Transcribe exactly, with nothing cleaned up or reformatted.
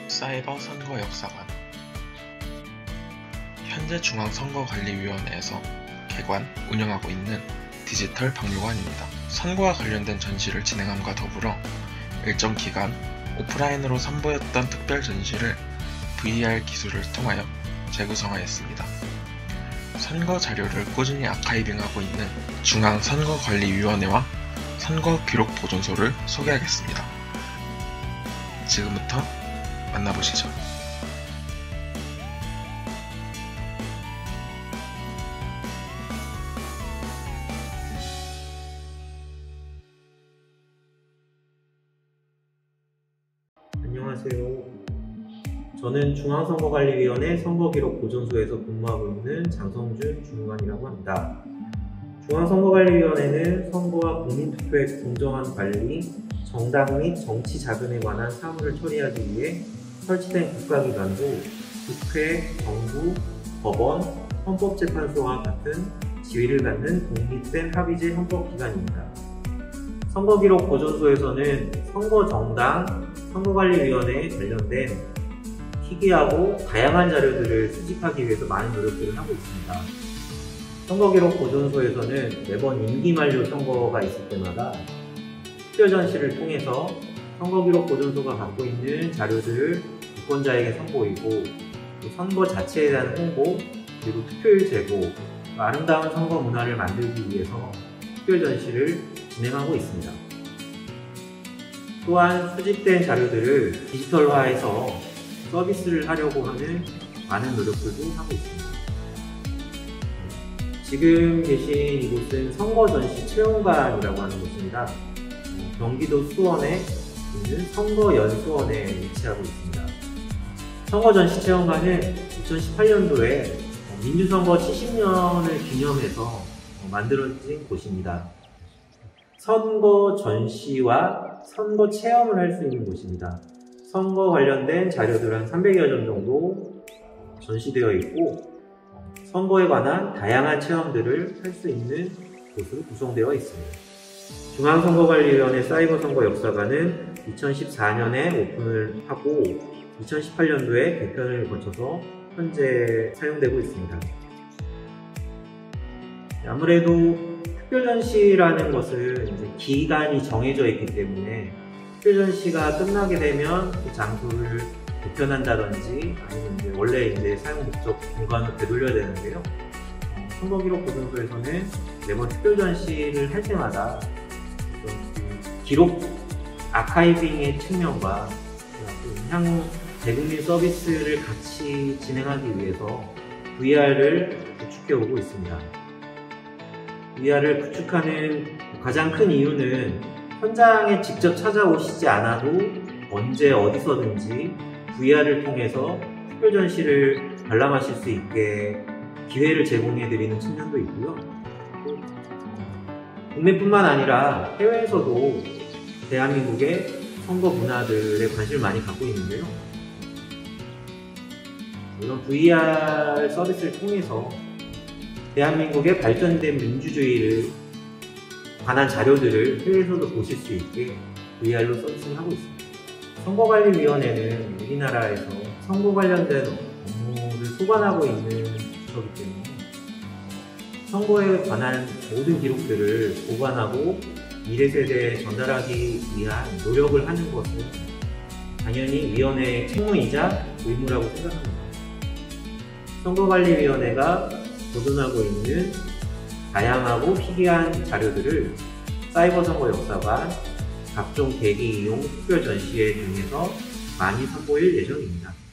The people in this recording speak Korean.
사이버 선거 역사관. 현재 중앙선거관리위원회에서 개관, 운영하고 있는 디지털 박물관입니다. 선거와 관련된 전시를 진행함과 더불어 일정 기간 오프라인으로 선보였던 특별 전시를 브이아르 기술을 통하여 재구성하였습니다. 선거 자료를 꾸준히 아카이빙하고 있는 중앙선거관리위원회와 선거기록보존소를 소개하겠습니다. 지금부터 만나보시죠. 안녕하세요. 저는 중앙선거관리위원회 선거기록보존소에서 근무하고 있는 장성준 주무관이라고 합니다. 중앙선거관리위원회는 선거와 국민투표의 공정한 관리, 정당 및 정치 자금에 관한 사무를 처리하기 위해 설치된 국가기관으로 국회, 정부, 법원, 헌법재판소와 같은 지위를 갖는 독립된 합의제 헌법기관입니다. 선거기록보존소에서는 선거정당, 선거관리위원회에 관련된 희귀하고 다양한 자료들을 수집하기 위해서 많은 노력들을 하고 있습니다. 선거기록보존소에서는 매번 임기 만료 선거가 있을 때마다 특별전시를 통해서 선거기록보존소가 갖고 있는 자료들을 유권자에게 선보이고 또 선거 자체에 대한 홍보, 그리고 투표율 제고, 아름다운 선거 문화를 만들기 위해서 특별전시를 진행하고 있습니다. 또한 수집된 자료들을 디지털화해서 서비스를 하려고 하는 많은 노력들도 하고 있습니다. 지금 계신 이곳은 선거전시 체험관이라고 하는 곳입니다. 경기도 수원에 있는 선거연수원에 위치하고 있습니다. 선거전시 체험관은 이천십팔 년도에 민주선거 칠십 년을 기념해서 만들어진 곳입니다. 선거 전시와 선거 체험을 할 수 있는 곳입니다. 선거 관련된 자료들 한 삼백여 점 정도 전시되어 있고 선거에 관한 다양한 체험들을 할 수 있는 곳으로 구성되어 있습니다. 중앙선거관리위원회 사이버선거 역사관은 이천십사 년에 오픈을 하고 이천십팔 년도에 개편을 거쳐서 현재 사용되고 있습니다. 아무래도 특별전시라는 것은 이제 기간이 정해져 있기 때문에 특별전시가 끝나게 되면 그 장소를 개편한다든지 아니면 이제 원래 이제 사용 목적 공간을 되돌려야 되는데요. 어, 선거기록보존소에서는 매번 특별전시를 할 때마다 그 기록 아카이빙의 측면과 향후 대국민 서비스를 같이 진행하기 위해서 브이아르을 구축해 오고 있습니다. 브이아르을 구축하는 가장 큰 이유는 현장에 직접 찾아오시지 않아도 언제 어디서든지 브이아르을 통해서 특별전시를 관람하실 수 있게 기회를 제공해 드리는 측면도 있고요. 또 국내뿐만 아니라 해외에서도 대한민국의 선거 문화들에 관심을 많이 갖고 있는데요. 이런 브이아르 서비스를 통해서 대한민국의 발전된 민주주의를 관한 자료들을 해외에서도 보실 수 있게 브이아르로 서비스를 하고 있습니다. 선거관리위원회는 우리나라에서 선거 관련된 업무를 소관하고 있는 부서이기 때문에 선거에 관한 모든 기록들을 보관하고 미래 세대에 전달하기 위한 노력을 하는 것은 당연히 위원회의 책무이자 의무라고 생각합니다. 선거관리위원회가 보존하고 있는 다양하고 희귀한 자료들을 사이버선거 역사관, 각종 대기 이용 특별 전시회 등에서 많이 선보일 예정입니다.